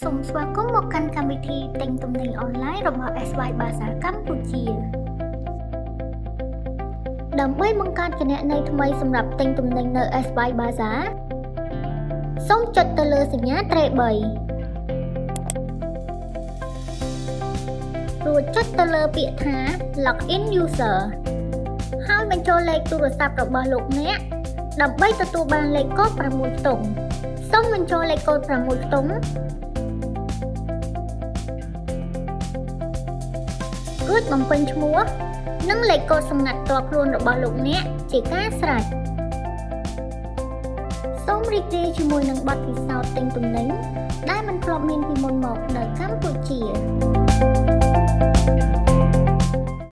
សូមស្វាគមន៍មកកាន់កម្មវិធីទិញទំនិញអនឡាញរបស់ SY Bazaar កម្ពុជាដើម្បីបង្កើតគណនីថ្មីសម្រាប់ទិញទំនិញនៅ SY Bazaar សូមចុចទៅលើសញ្ញាត្រេ3រួចចុចទៅលើពាក្យថា Login User ហើយបញ្ចូលលេខទូរស័ព្ទរបស់លោកអ្នកដើម្បីទទួលបានលេខកូដ6ខ្ទង់សូមបញ្ចូលលេខកូដ6ខ្ទង់រួចបំពេញឈ្មោះនិងលេខកូដសម្ងាត់ផ្ទាល់ខ្លួនរបស់លោកអ្នកជាការស្រេចសូមរីករាយជាមួយនឹងបទពិសោធន៍ទិញទំនិញដែលមិនធ្លាប់មានពីមុនមកនៅកម្ពុជា